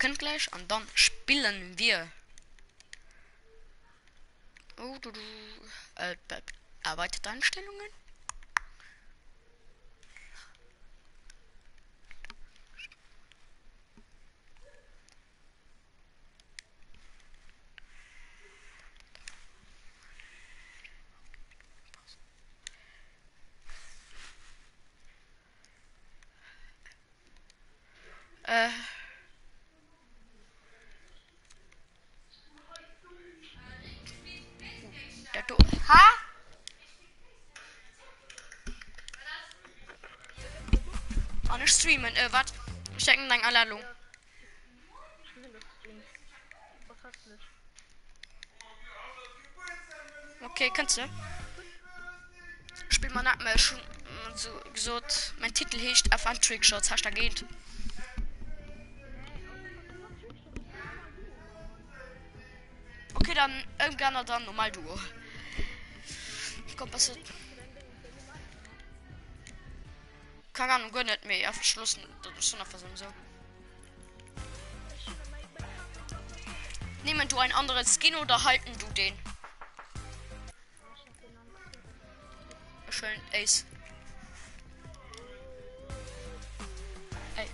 beginnt gleich und dann spielen wir. Oh, du. Erweiterte Einstellungen. Ha? Oh, nicht streamen. Was? Ich denke deine Einladung. Ich will das Ding. Was hast du nicht? Okay, kannst du? Spiel mal nach mir schon so gesagt, mein Titel heißt F1 Trickshots, hast du da geht? Okay, dann irgendwann dann normal Duo. Komm, passiert. Keine Ahnung, gar nicht mehr. Ja, verschlossen. Das ist schon einfach so. Nehmen du ein anderes Skin oder halten du den? Schön, Ace. Ey.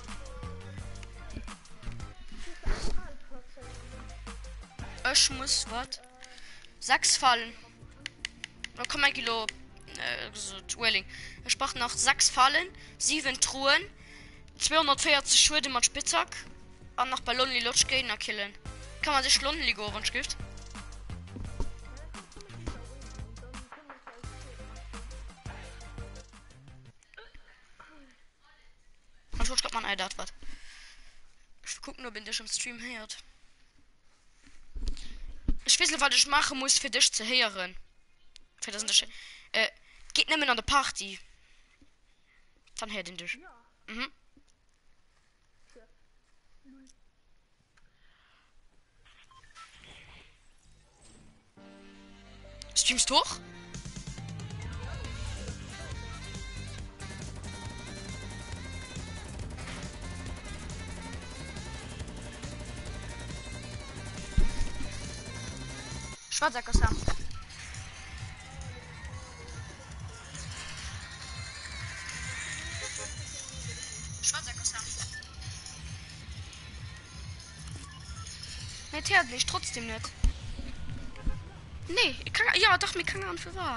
Ich muss, was? 6 Fallen. Da kommt ein Kilo. So, Dwelling. Er sprach nach 6 Fallen, 7 Truhen, 240 Schwede mit Spitzhack und nach Ballonli Lutsch gehen nach killen. Kann man sich Lonely go, wenn es gibt? Und so schreibt man ein das was. Ich guck nur, wenn dich im Stream hört. Ich weiß nicht, was ich machen muss, für dich zu hören. Für das nicht. Geht nicht mehr an der Party. Dann hört ihn dich. Ja. Mhm. Ja. Null. Streamst du hoch? Schwarzer Sam. Schwarzer Sam. Ne, der nicht, trotzdem nicht. Nee, ich kann, ja, doch, mir kann an für wahr.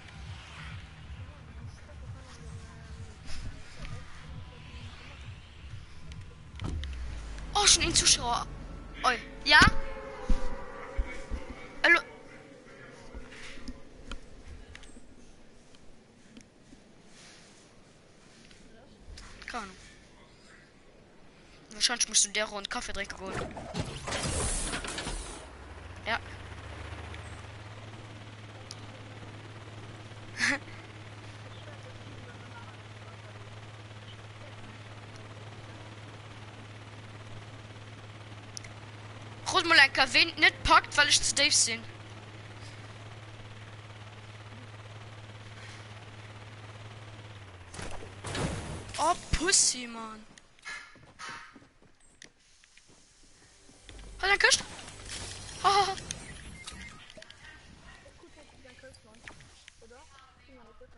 Oh, schon ein Zuschauer. Oi. Ja? Hallo. Keine Ahnung. Wahrscheinlich musst du der Runde Kaffee trinken holen. Ja. Rot mal ein KW nicht packt, weil ich zu Dave bin. Oh, Pussy, Mann. Halt dein Küst. Oh. Gut, dein Kölzmann. Oder? Zieh mal bitte.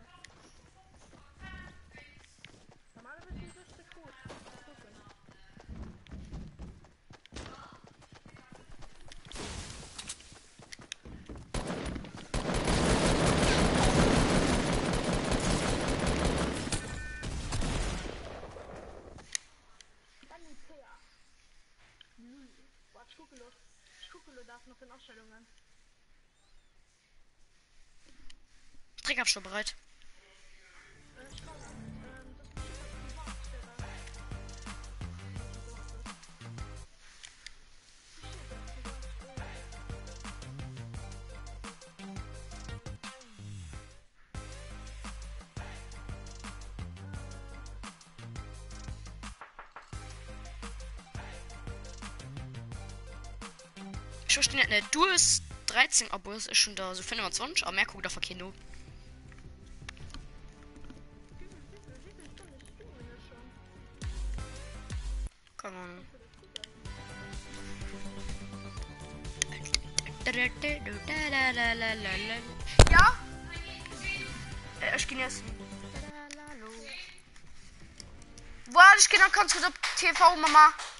Normalerweise ist das der gut. Gucken. Dann die Pea. Warte, ich gucke nur das noch in Ausstellungen. Trink schon bereit. Ich komme. Das ist privat, der da. Ich verstehe nicht. Du hast 13 Abos, ist schon da so 25, aber mehr guckt auf Kino. Keine Ahnung. Ja? Ich gehe jetzt. Boah, ich gehe noch ganz kurz auf TV, Mama.